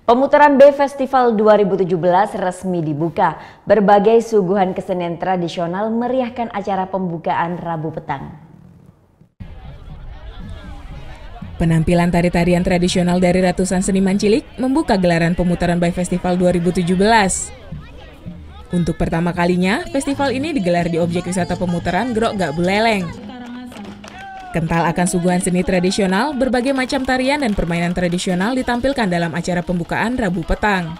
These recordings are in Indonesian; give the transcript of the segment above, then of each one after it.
Pemutaran Bay Festival 2017 resmi dibuka. Berbagai suguhan kesenian tradisional meriahkan acara pembukaan Rabu petang. Penampilan tari-tarian tradisional dari ratusan seniman cilik membuka gelaran pemutaran Bay Festival 2017. Untuk pertama kalinya, festival ini digelar di objek wisata pemutaran Grok Gak Buleleng. Kental akan suguhan seni tradisional, berbagai macam tarian dan permainan tradisional ditampilkan dalam acara pembukaan Rabu petang.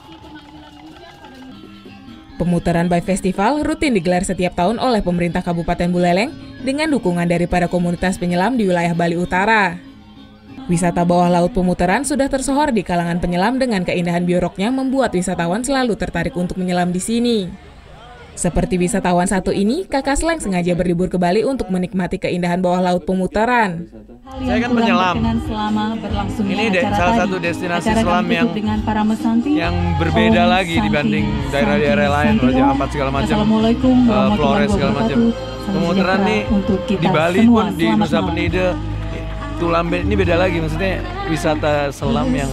Pemutaran Bay Festival rutin digelar setiap tahun oleh pemerintah Kabupaten Buleleng dengan dukungan dari para komunitas penyelam di wilayah Bali Utara. Wisata bawah laut pemutaran sudah tersohor di kalangan penyelam dengan keindahan bioroknya membuat wisatawan selalu tertarik untuk menyelam di sini. Seperti wisatawan satu ini, Kakak Sleng sengaja berlibur ke Bali untuk menikmati keindahan bawah laut pemutaran. Saya kan penyelam. Ini salah satu destinasi selam yang berbeda lagi dibanding daerah-daerah lain, Raja Ampat segala macam, Flores segala macam. Pemutaran nih di Bali pun di Nusa Penida, Tulamben ini beda lagi, maksudnya wisata selam yang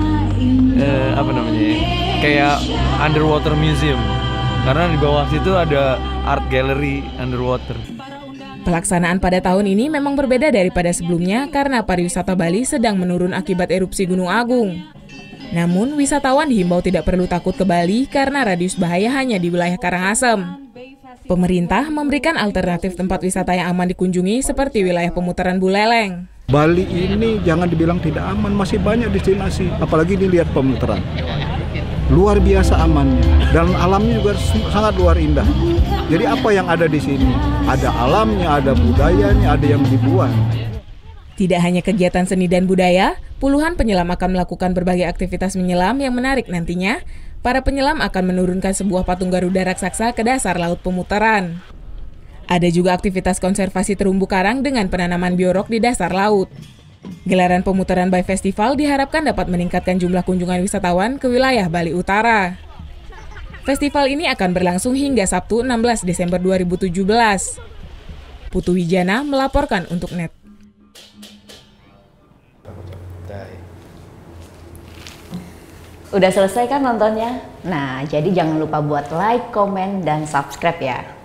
apa namanya, kayak underwater museum. Karena di bawah situ ada art gallery underwater. Pelaksanaan pada tahun ini memang berbeda daripada sebelumnya karena pariwisata Bali sedang menurun akibat erupsi Gunung Agung. Namun, wisatawan dihimbau tidak perlu takut ke Bali karena radius bahaya hanya di wilayah Karangasem. Pemerintah memberikan alternatif tempat wisata yang aman dikunjungi seperti wilayah pemutaran Buleleng. Bali ini jangan dibilang tidak aman, masih banyak destinasi, apalagi dilihat pemutaran. Luar biasa amannya, dan alamnya juga sangat luar indah. Jadi apa yang ada di sini? Ada alamnya, ada budayanya, ada yang dibuat. Tidak hanya kegiatan seni dan budaya, puluhan penyelam akan melakukan berbagai aktivitas menyelam yang menarik nantinya. Para penyelam akan menurunkan sebuah patung Garuda raksasa ke dasar laut pemutaran. Ada juga aktivitas konservasi terumbu karang dengan penanaman biorok di dasar laut. Gelaran pemutaran Bay Festival diharapkan dapat meningkatkan jumlah kunjungan wisatawan ke wilayah Bali Utara. Festival ini akan berlangsung hingga Sabtu 16 Desember 2017. Putu Wijana melaporkan untuk NET. Udah selesai kan nontonnya? Nah, jadi jangan lupa buat like, komen, dan subscribe ya.